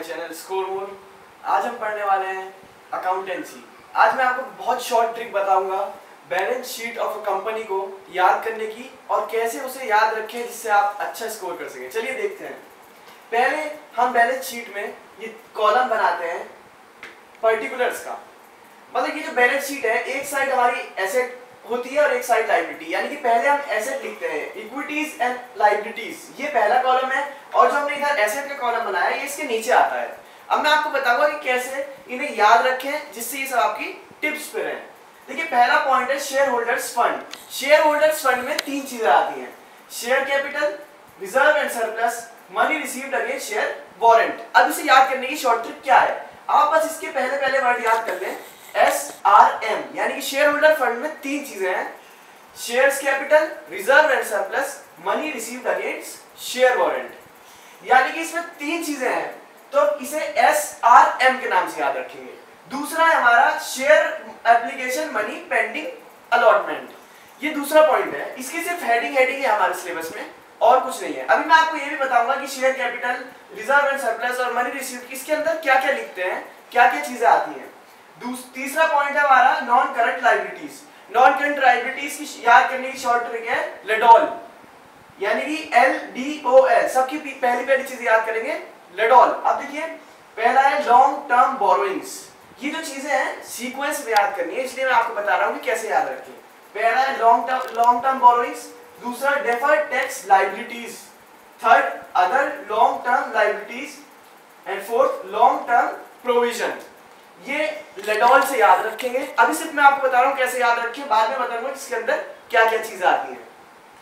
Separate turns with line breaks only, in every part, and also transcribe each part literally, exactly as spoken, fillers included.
Channel score more. आज हम पढ़ने वाले हैं अकाउंटेंसी। आज मैं आपको बहुत शॉर्ट ट्रिक बताऊंगा balance sheet of a company को याद करने की और कैसे उसे याद रखें जिससे आप अच्छा स्कोर कर सकें। चलिए देखते हैं। पहले हम बैलेंस शीट में ये कॉलम बनाते हैं पर्टिकुलर्स का। मतलब ये जो बैलेंस शीट है, एक साइड हमारी एसेट होती है और एक साइड लायबिलिटी, यानी कि पहले हम एसेट लिखते हैं इक्विटीज एंड लायबिलिटीज, ये पहला कॉलम है, और जो हमने इधर एसेट का कॉलम बनाया है ये इसके नीचे आता है। अब मैं आपको बताऊंगा कि कैसे इन्हें याद रखें जिससे ये सब आपकी टिप्स पे रहें। देखिए पहला पॉइंट है share holders fund. Share holders fund में तीन चीजें आती हैं, share capital, reserve and surplus, money received against share warrant. अब इसे याद करने की शॉर्ट ट्रिक क्या है, आप बस इसके पहले पहले वर्ड याद कर लें, एस आर एम, यानी कि शेयर होल्डर फंड में तीन चीजें हैं, shares capital, reserve and surplus, money received against share warrant. यानी कि इसमें तीन चीजें हैं तो इसे एस आर एम के नाम से याद रखेंगे। दूसरा है हमारा share application money pending allotment, ये दूसरा पॉइंट है। इसकी सिर्फ हेडिंग हेडिंग है हमारे सिलेबस में और कुछ नहीं है। अभी मैं आपको ये भी बताऊंगा कि share capital, reserve and surplus और मनी रिसीव्ड इसके अंदर क्या क्या लिखते हैं, क्या क्या चीजें आती हैं। तीसरा पॉइंट है हमारा non current liabilities. Non current liabilities की याद करने की शॉर्ट ट्रिक है लेडॉल, यानी कि एल डी ओ एल। सबकी पहली पहली चीज याद करेंगे लेडॉल। अब देखिए पहला है लॉन्ग टर्म बोरोइंग्स। ये जो चीजें हैं सीक्वेंस में याद करनी है, इसलिए मैं आपको बता रहा हूं कि कैसे याद रखें। पहला है long term long term borrowings, दूसरा deferred tax liabilities, third other long term liabilities and fourth long term provision. ये लेडॉल से याद रखेंगे। अभी सिर्फ मैं आपको बता रहा हूं कैसे याद रखें, बाद में बताऊंगा इसके अंदर क्या क्या चीजें आती हैं।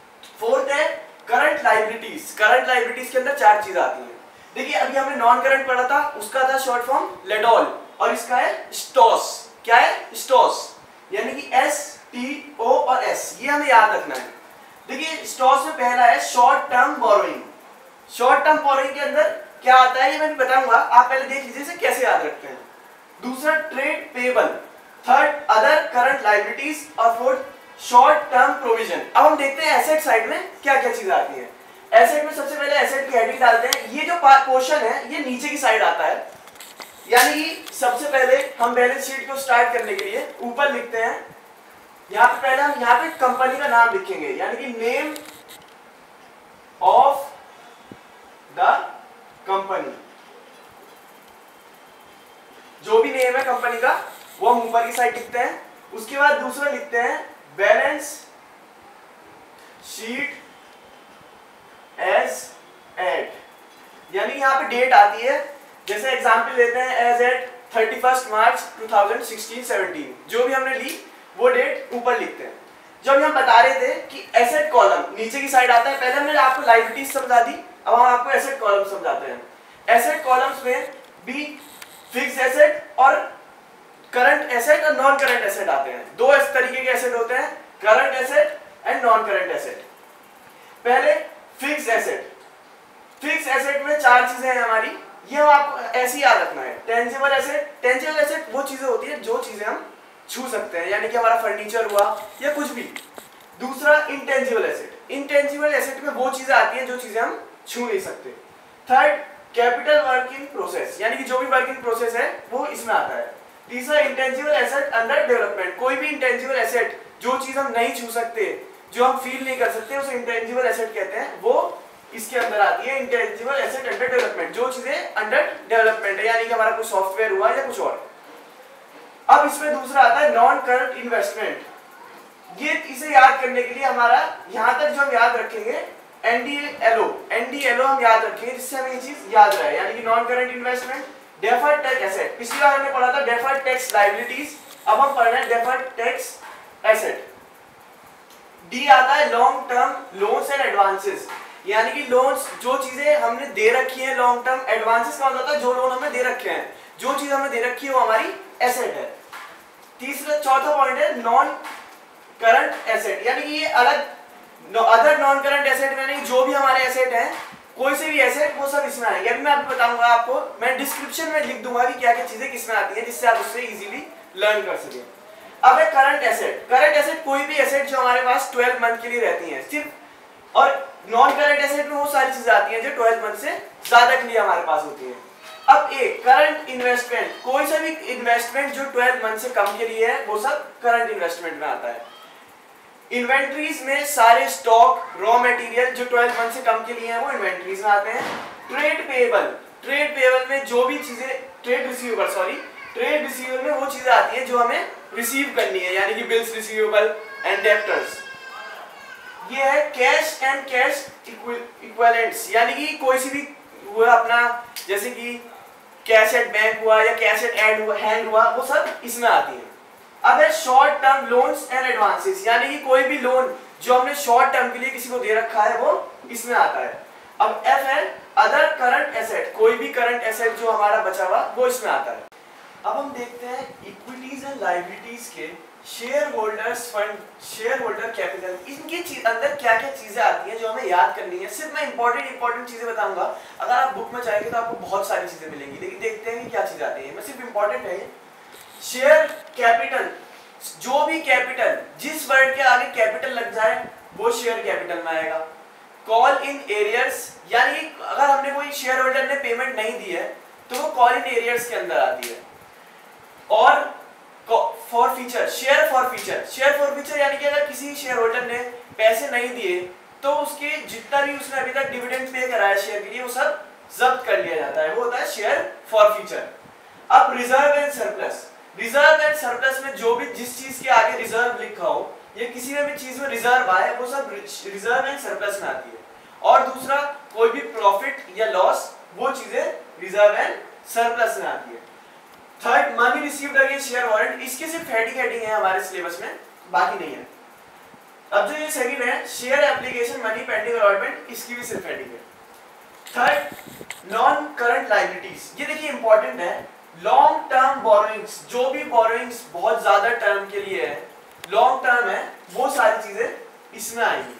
फोर्थ है करंट लायबिलिटीज। करंट लायबिलिटीज के अंदर चार चीजें आती हैं। देखिए अभी हमने नॉन करंट पढ़ा था, उसका था शॉर्ट फॉर्म लेडॉल, और इसका है स्टॉस। क्या है स्टॉस, यानी कि एस टी ओ और एस, ये हमें याद रखना है। देखिए स्टॉस में पहला है short term borrowing. Short term borrowing के अंदर क्या आता है ये मैं बताऊंगा, आप पहले देख लीजिए इसे कैसे याद रखते हैं। दूसरा trade payable, third other current liabilities और फोर्थ शॉर्ट टर्म प्रोविजन। अब हम देखते हैं एसेट साइड में क्या क्या चीजें आती हैं। एसेट में सबसे पहले एसेट की हेडिंग डालते हैं। ये जो पोर्शन है ये नीचे की साइड आता है, यानी कि सबसे पहले हम बैलेंस शीट को स्टार्ट करने के लिए ऊपर लिखते हैं, यहाँ पे पहले हम यहाँ पे कंपनी का नाम लिखेंगे, यानी कि नेम ऑफ द कंपनी। जो भी नेम है कंपनी का वो हम ऊपर की साइड लिखते हैं। उसके बाद दूसरा लिखते हैं बैलेंस शीट एज एट, यानी यहाँ पे डेट आती है। जैसे एग्जांपल लेते हैं as at thirty first March two thousand sixteen seventeen, जो भी हमने ली वो डेट ऊपर लिखते हैं। जब हम बता रहे थे कि एसेट कॉलम नीचे की साइड आता है, पहले हमने आपको लायबिलिटीज समझा दी, अब हम आपको एसेट कॉलम समझाते हैं। एसेट कॉलम्स में भी फिक्स एसेट और करंट एसेट और नॉन करंट एसेट आते हैं। दो इस तरीके के एसेट होते हैं, current asset and non current asset. पहले फिक्स एसेट। फिक्स एसेट में चार चीजें हैं हमारी, ये हम आपको ऐसे ही याद रखना है। टेंजिबल एसेट, टेंजिबल एसेट वो चीजें होती है जो चीजें हम छू सकते हैं, यानी कि हमारा फर्नीचर हुआ या कुछ भी। दूसरा इंटेंजिबल एसेट। इंटेंजिबल एसेट में वो चीजें आती हैं जो चीजें हम छू नहीं सकते। थर्ड कैपिटल वर्किंग प्रोसेस, यानी कि जो भी वर्किंग प्रोसेस है वो इसमें आता है। तीसरा इंटेंजिबल एसेट अंडर डेवलपमेंट। कोई भी इंटेंजिबल एसेट जो चीज हम नहीं छू सकते, जो हम फील नहीं कर सकते, उसे इंटेंजिबल एसेट कहते हैं, वो इसके अंदर आती है। इंटेंजिबल एसेट अंडर डेवलपमेंट, जो चीजें अंडर डेवलपमेंट है, यानी कि हमारा कोई सॉफ्टवेयर हुआ या कुछ और। अब इसमें दूसरा आता है नॉन करंट इन्वेस्टमेंट। ये इसे याद करने के लिए हमारा यहां तक जो हम याद रखेंगे N D L O, N D L O हम याद रखेंगे जिससे हमें ये चीज याद रहे, यानी कि non current investment, deferred tax asset. पिछली बार हमने पढ़ा था डेफर्ड टैक्स लायबिलिटीज, अब हम पढ़ रहे हैं डेफर्ड टैक्स एसेट। डी आता है long term loans and advances, यानी कि लोन्स जो चीजें हमने दे रखी हैं लॉन्ग टर्म। एडवांसेस का मतलब होता है जो लोन हमें दे रखे हैं, जो चीज हमें दे रखी है वो हमारी एसेट है। तीसरा चौथा पॉइंट है नॉन करंट एसेट, यानी कि ये अलग अदर नॉन करंट एसेट, यानी जो भी हमारे एसेट हैं, कोई से भी एसेट, वो सब इसमें आएंगे। अभी मैं आपको बताऊंगा, आपको मैं डिस्क्रिप्शन में लिख दूंगा कि क्या क्या चीजें किसमें आती हैं, जिससे आप उससे इजीली लर्न कर सकें। अब है करंट एसेट। करंट एसेट कोई भी एसेट जो हमारे पास ट्वेल्व मंथ के लिए रहती है सिर्फ, और नॉन करंट एसेट में वो सारी चीजें आती हैं जो ट्वेल्व मंथ से ज्यादा के लिए हमारे पास होती है। अब एक करंट इन्वेस्टमेंट, कोई सा भी इन्वेस्टमेंट जो ट्वेल्व मंथ से कम के लिए है वो सब करंट इन्वेस्टमेंट में आता है। इन्वेंट्रीज में सारे स्टॉक रॉ मटेरियल जो ट्वेल्व मंथ से कम के लिए हैं वो इन्वेंट्रीज में आते हैं। ट्रेड पेएबल, ट्रेड पेएबल में जो भी चीजें, trade receivable sorry trade receivable में वो चीजें आती हैं जो हमें रिसीव करनी है, यानी कि बिल्स रिसीवेबल एंड डेब्टर्स। ये है कैश एंड कैश इक्विवेलेंट्स, यानी कि कोई सी भी हुआ अपना, जैसे कि कैश एट बैंक हुआ या कैश एट एंड हुआ, हैंड हुआ, वो सब इसमें आती है। अब है short term loans and advances, यानी कि कोई भी लोन जो हमने शॉर्ट टर्म के लिए किसी को दे रखा है वो इसमें आता है। अब एफ है अदर करंट एसेट, कोई भी करंट एसेट जो हमारा बचा हुआ वो इसमें आता है। अब हम देखते हैं इक्विटीज एंड लायबिलिटीज के share holders fund, share holder capital, इनके अंदर क्या क्या चीजें आती हैं जो हमें याद करनी है। सिर्फ मैं इंपॉर्टेंट इंपॉर्टेंट चीजें बताऊंगा, अगर आप बुक में चाहेंगे तो आपको बहुत सारी चीजें मिलेंगी, लेकिन देखते हैं कि क्या चीज आती है। मैं सिर्फ इंपॉर्टेंट है शेयर कैपिटल, जो भी कैपिटल, जिस वर्ड के आगे कैपिटल लग जाए वो शेयर कैपिटल में आएगा। कॉल इन एरियर्स, यानी अगर हमने कोई शेयर होल्डर ने पेमेंट नहीं दी है तो वो कॉल इन एरियर्स के अंदर आती है। और forfeiture, share forfeiture, share forfeiture यानी कि अगर किसी शेयर होल्डर ने पैसे नहीं दिए तो उसके जितना भी उसने अभी तक डिविडेंड पे करा है शेयर के लिए वो सब जब्त कर लिया जाता है, वो होता है शेयर फॉरफीचर। अब reserve and surplus, reserve and surplus में जो भी जिस चीज के आगे रिजर्व लिखा हो या किसी में भी चीज में रिजर्व आए वो सब रिजर्व एंड सरप्लस में आती है। और दूसरा कोई भी प्रॉफिट या लॉस, वो चीजें रिजर्व एंड सरप्लस में आती है। Third money received against share warrant, इसके सिर्फ हेडिंग हेडिंग है हमारे सिलेबस में, बाकी नहीं है। अब जो ये सेकंड है share application money pending allotment, इसकी भी सिर्फ हेडिंग है। थर्ड नॉन करंट लायबिलिटीज, ये देखिए इंपॉर्टेंट है। लॉन्ग टर्म बोरोइंग्स, जो भी बोरोइंग्स बहुत ज्यादा टर्म के लिए है, लॉन्ग टर्म है, वो सारी चीजें इसमें आएंगी।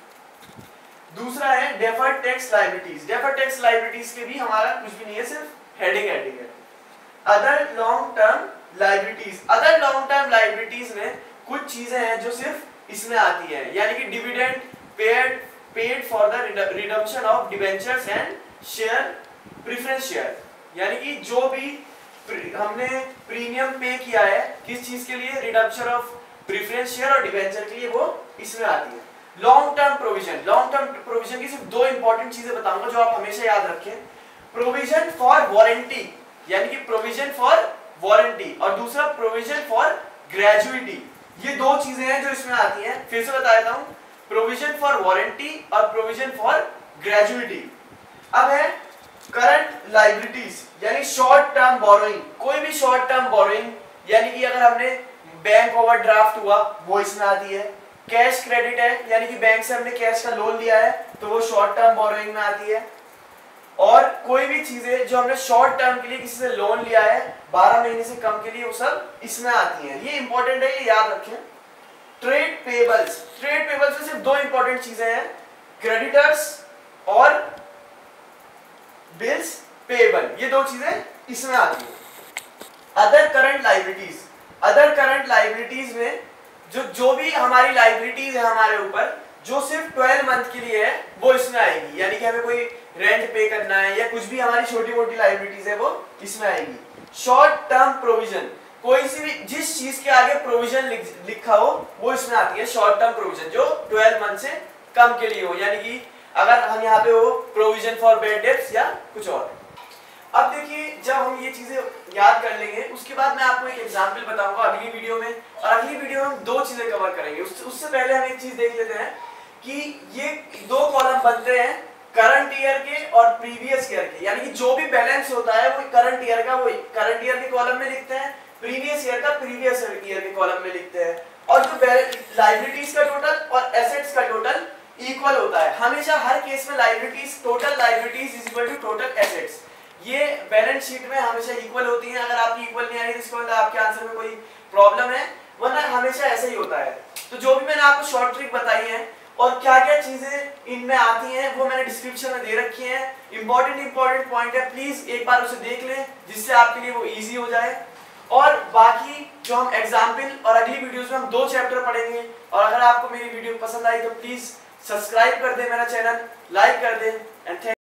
दूसरा है deferred tax liabilities, deferred tax liabilities के भी हमारा कुछ भी नहीं है, सिर्फ हेडिंग हेडिंग है। Other long term liabilities, other long term liabilities में कुछ चीजें हैं जो सिर्फ इसमें आती है, यानी कि dividend paid paid for the redemption of debentures and share preference share, यानी कि जो भी हमने प्रीमियम पे किया है किस चीज के लिए, रिडम्पशन ऑफ प्रेफरेंस शेयर और डिबेंचर के लिए, वो इसमें आती है। Long term provision, long term provision की सिर्फ दो इंपॉर्टेंट चीजें बताऊंगा जो आप हमेशा याद रखें। प्रोविजन फॉर वारंटी, यानी कि प्रोविजन फॉर वारंटी, और दूसरा प्रोविजन फॉर ग्रेजुइटी, ये दो चीजें हैं जो इसमें आती हैं। फिर से बता देता हूं, प्रोविजन फॉर वारंटी और प्रोविजन फॉर ग्रेजुइटी। अब है करंट लायबिलिटीज, यानी शॉर्ट टर्म बोरोइंग, कोई भी शॉर्ट टर्म बोरोइंग, यानी कि अगर हमने बैंक ओवरड्राफ्ट हुआ वो इसमें आती है। कैश क्रेडिट है, यानी कि बैंक से हमने कैश का लोन लिया है तो वो शॉर्ट टर्म बोरोइंग में आती है। और कोई भी चीजें जो हमने शॉर्ट टर्म के लिए किसी से लोन लिया है बारह महीने से कम के लिए, वो सब इसमें आती हैं। ये इंपॉर्टेंट है, ये याद रखें। ट्रेड पेबल्स, ट्रेड पेबल्स में सिर्फ दो इंपॉर्टेंट चीजें हैं, क्रेडिटर्स और बिल्स पेबल, ये दो चीजें इसमें आती हैं। Other current liabilities, other current liabilities में जो जो भी हमारी लायबिलिटीज है हमारे ऊपर, जो सिर्फ ट्वेल्व मंथ के लिए है वो इसमें आएगी, यानी कि हमें कोई रेंट पे करना है या कुछ भी हमारी छोटी मोटी लायबिलिटीज है वो इसमें आएगी। शॉर्ट टर्म प्रोविजन, कोई सी भी जिस चीज के आगे प्रोविजन लिख, लिखा हो वो इसमें आती है। शॉर्ट टर्म प्रोविजन जो ट्वेल्व मंथ से कम के लिए हो, यानी कि अगर हम यहाँ पे हो प्रोविजन फॉर बैड डेट्स या कुछ और। अब देखिए जब हम ये चीजें याद कर लेंगे उसके बाद मैं आपको एक एग्जांपल बताऊंगा अगली वीडियो में, और अगली वीडियो में हम दो चीजें कवर करेंगे। उस, उससे पहले हम एक चीज देख लेते हैं कि ये दो कॉलम बनते हैं करंट ईयर के और प्रीवियस ईयर के, यानी कि जो भी बैलेंस होता है वो करंट ईयर का वो करंट ईयर के कॉलम में लिखते हैं, प्रीवियस ईयर का प्रीवियस ईयर के कॉलम में लिखते हैं। और जो लायबिलिटीज का टोटल और एसेट्स का टोटल इक्वल होता है हमेशा, हर केस में liabilities, total liabilities is equal to total assets, ये बैलेंस शीट में हमेशा इक्वल होती हैं। अगर आपकी इक्वल नहीं आ रही तो इसका मतलब आपके आंसर में कोई प्रॉब्लम है, वरना हमेशा ऐसा ही होता है। तो जो भी मैंने आपको शॉर्ट ट्रिक बताई है और क्या क्या चीजें इनमें आती हैं वो मैंने डिस्क्रिप्शन में दे रखी हैं। इंपॉर्टेंट इंपॉर्टेंट पॉइंट है, प्लीज एक बार उसे देख लें जिससे आपके लिए वो इजी हो जाए। और बाकी जो हम एग्जाम्पल और अगली वीडियोस में हम दो चैप्टर पढ़ेंगे। और अगर आपको मेरी वीडियो पसंद आई तो प्लीज सब्सक्राइब कर दें मेरा चैनल, लाइक कर दें एंड